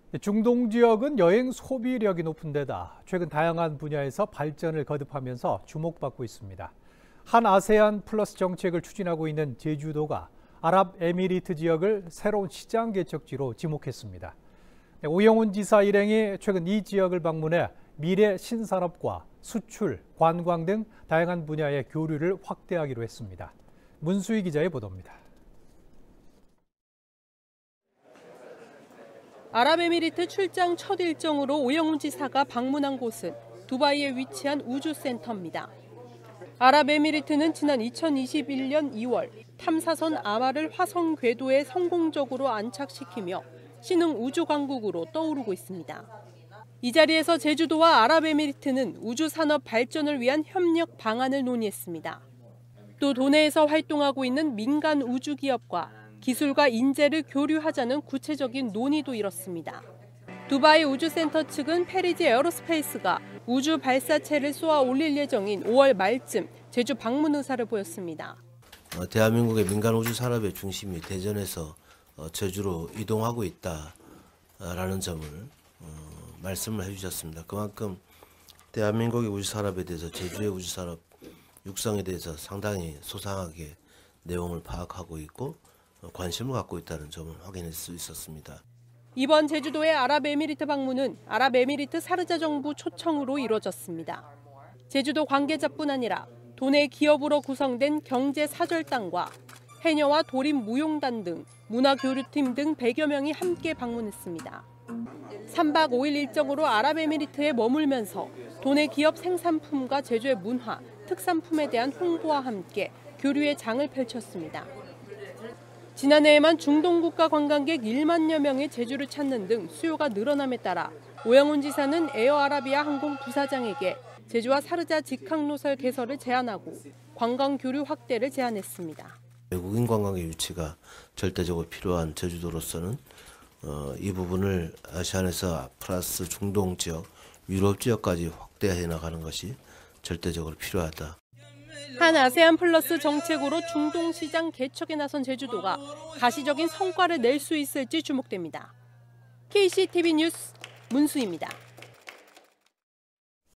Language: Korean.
중동 지역은 여행 소비력이 높은 데다 최근 다양한 분야에서 발전을 거듭하면서 주목받고 있습니다. 한 아세안 플러스 정책을 추진하고 있는 제주도가 아랍에미리트 지역을 새로운 시장 개척지로 지목했습니다. 오영훈 지사 일행이 최근 이 지역을 방문해 미래 신산업과 수출, 관광 등 다양한 분야의 교류를 확대하기로 했습니다. 문수희 기자의 보도입니다. 아랍에미리트 출장 첫 일정으로 오영훈 지사가 방문한 곳은 두바이에 위치한 우주센터입니다. 아랍에미리트는 지난 2021년 2월 탐사선 아마를 화성 궤도에 성공적으로 안착시키며 신흥 우주 강국으로 떠오르고 있습니다. 이 자리에서 제주도와 아랍에미리트는 우주 산업 발전을 위한 협력 방안을 논의했습니다. 또 도내에서 활동하고 있는 민간 우주 기업과 기술과 인재를 교류하자는 구체적인 논의도 이뤘습니다. 두바이 우주센터 측은 페리지 에어로스페이스가 우주 발사체를 쏘아 올릴 예정인 5월 말쯤 제주 방문 의사를 보였습니다. 대한민국의 민간 우주 산업의 중심이 대전에서 제주로 이동하고 있다라는 점을 말씀을 해주셨습니다. 그만큼 대한민국의 우주 산업에 대해서 제주의 우주 산업 육성에 대해서 상당히 소상하게 내용을 파악하고 있고 관심을 갖고 있다는 점을 확인할 수 있었습니다. 이번 제주도의 아랍에미리트 방문은 아랍에미리트 사르자 정부 초청으로 이루어졌습니다. 제주도 관계자뿐 아니라 도내 기업으로 구성된 경제사절단과 해녀와 도립무용단 등 문화교류팀 등 100여 명이 함께 방문했습니다. 3박 5일 일정으로 아랍에미리트에 머물면서 도내 기업 생산품과 제주의 문화, 특산품에 대한 홍보와 함께 교류의 장을 펼쳤습니다. 지난해에만 중동 국가 관광객 1만여 명이 제주를 찾는 등 수요가 늘어남에 따라 오영훈 지사는 에어아라비아 항공 부사장에게 제주와 사르자 직항노설 개설을 제안하고 관광 교류 확대를 제안했습니다. 외국인 관광의 유치가 절대적으로 필요한 제주도로서는 이 부분을 아시안에서 플러스 중동 지역, 유럽 지역까지 확대해 나가는 것이 절대적으로 필요하다. 한 아세안 플러스 정책으로 중동 시장 개척에 나선 제주도가 가시적인 성과를 낼 수 있을지 주목됩니다. KCTV 뉴스 문수희입니다.